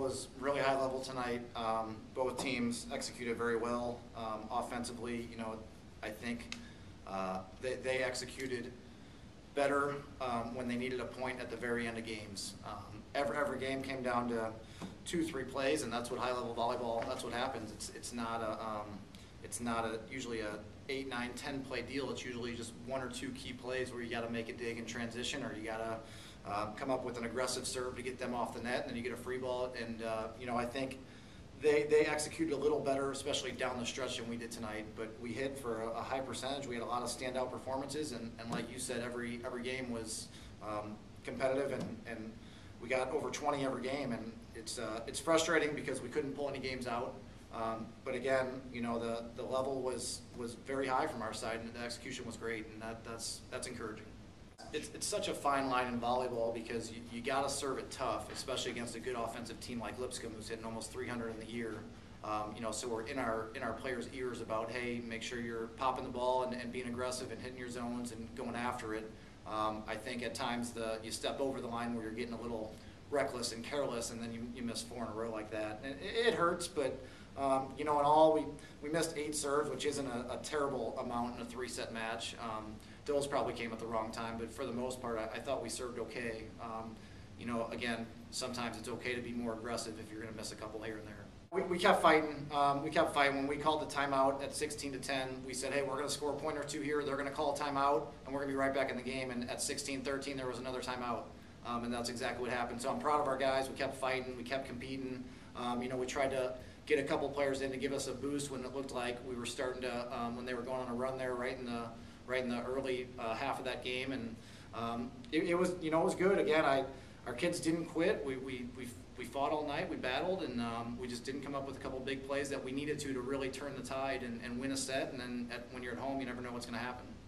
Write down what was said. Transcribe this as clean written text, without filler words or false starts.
was really high level tonight. Both teams executed very well offensively. You know, I think they executed better when they needed a point at the very end of games. Every game came down to 2-3 plays, and that's what high level volleyball. That's what happens. It's not usually a 8, 9, 10 play deal. It's usually just 1 or 2 key plays where you got to make a dig in transition, or you got to come up with an aggressive serve to get them off the net, and then you get a free ball. And you know, I think they executed a little better, especially down the stretch, than we did tonight. But we hit for a high percentage. We had a lot of standout performances, and like you said, every game was competitive, and we got over 20 every game. And it's frustrating because we couldn't pull any games out. But again, you know, the level was very high from our side, and the execution was great, and that's encouraging. It's such a fine line in volleyball because you got to serve it tough, especially against a good offensive team like Lipscomb, who's hitting almost 300 in the year. You know, so we're in our players' ears about, hey, make sure you're popping the ball and being aggressive and hitting your zones and going after it. I think at times you step over the line where you're getting a little reckless and careless, and then you miss 4 in a row like that. And it hurts, but you know, in all, we missed 8 serves, which isn't a terrible amount in a 3-set match. Dills probably came at the wrong time, but for the most part, I thought we served okay. You know, again, sometimes it's okay to be more aggressive if you're going to miss a couple here and there. We kept fighting. We kept fighting. When we called the timeout at 16-10, we said, hey, we're going to score a point or 2 here. They're going to call a timeout, and we're going to be right back in the game. And at 16-13, there was another timeout. And that's exactly what happened. So I'm proud of our guys. We kept fighting. We kept competing. You know, we tried to get a couple players in to give us a boost when it looked like we were starting to, when they were going on a run there right in the early half of that game. And it was, you know, it was good. Again, our kids didn't quit. We fought all night. We battled, and we just didn't come up with a couple big plays that we needed to really turn the tide and win a set. And then when you're at home, you never know what's going to happen.